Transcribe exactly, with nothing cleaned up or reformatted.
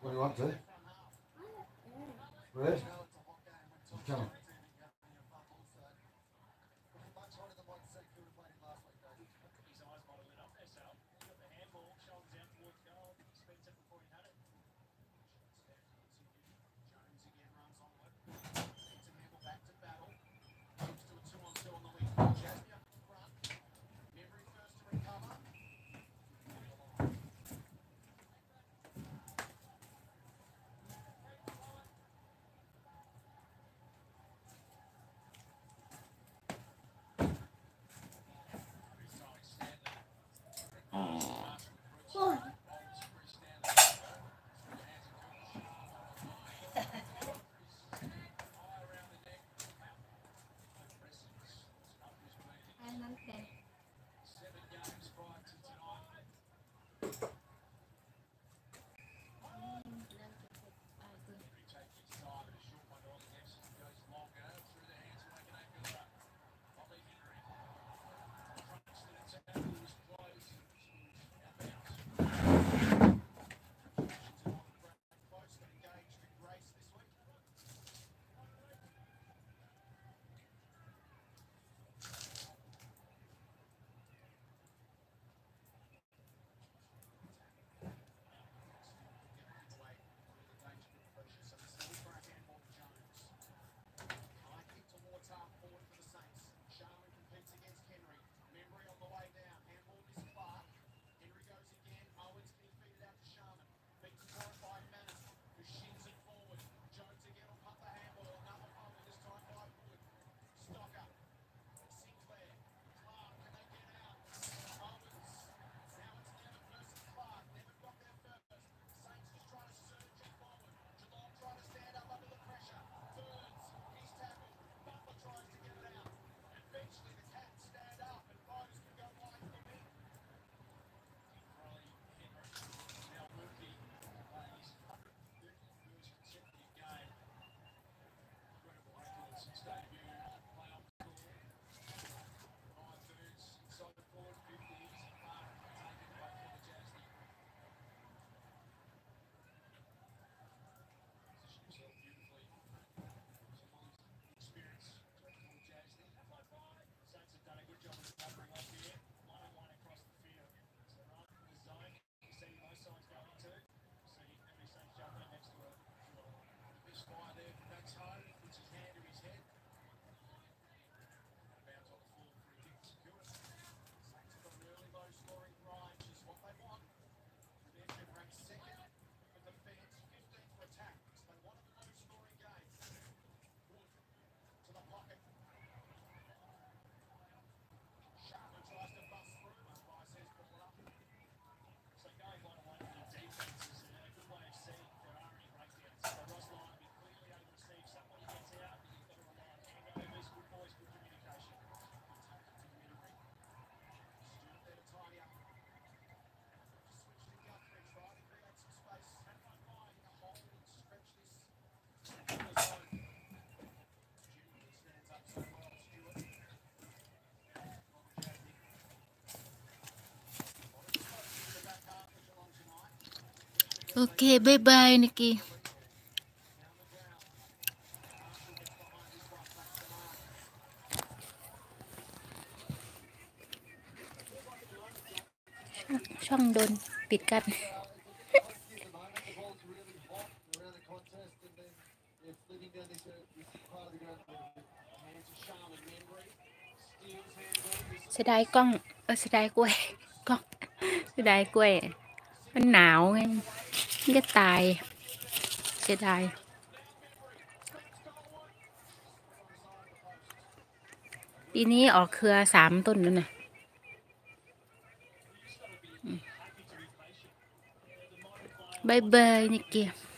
What do you want to? Red? Come on. Okay, bye-bye, Nikki.ช่องโดนปิดกัน เสียดายกล้องเออเสียดายกล้วยกล้องเสียดายกล้วยมันหนาวไงมันก็ตายเสียดายปีนี้ออกเครือสามต้นแล้วนะบายบายนิกกี้